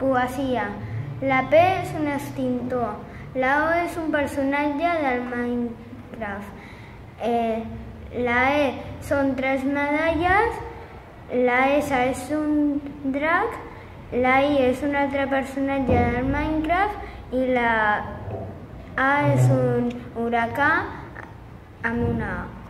Poesia. La P és un extintor. La O és un personatge del Minecraft. La E són 3 medalles. La S és un drac. La I és un altre personatge del Minecraft i la A és un huracà amb una A.